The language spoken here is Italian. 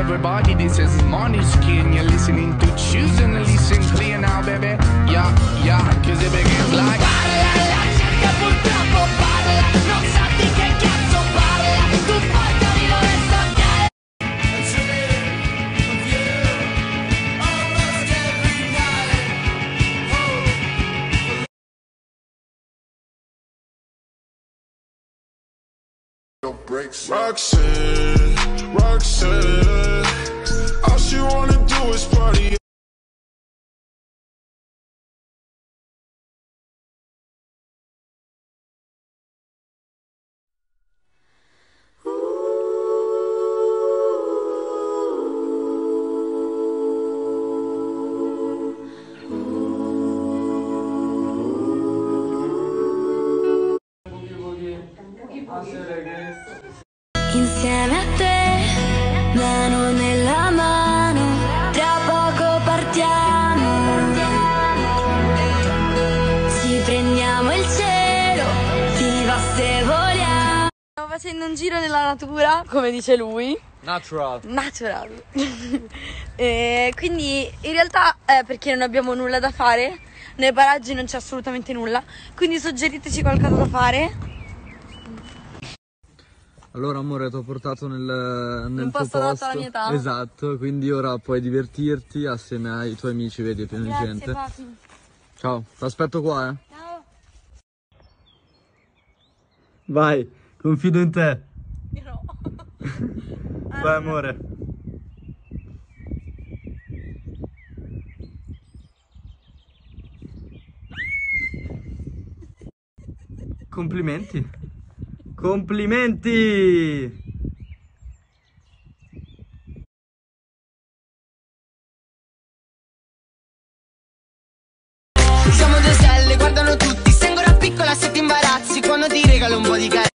everybody, this is Måneskin. You're listening to Choosing to Listen Clear now, baby. Yeah, yeah, cause it begins like parla, la gente purtroppo parla, non sa di che cazzo parla, tu porta di non Roxanne, Roxanne, all she wanna do is party. Insieme a te, mano nella mano, tra poco partiamo. Ci prendiamo il cielo, viva se vogliamo. Stiamo facendo un giro nella natura, come dice lui. Natural. Quindi in realtà perché non abbiamo nulla da fare, nei paraggi non c'è assolutamente nulla, quindi suggeriteci qualcosa da fare. Allora amore, ti ho portato nel tuo posto adatto alla mia età. Esatto, quindi ora puoi divertirti assieme ai tuoi amici, vedi, è pieno di gente. Papi. Ciao, ti aspetto qua, Ciao. Vai, confido in te. No. Vai amore. Complimenti. Complimenti! Siamo due stelle, guardano tutti, sei ancora piccola se ti imbarazzi quando ti regalo un po' di carattere.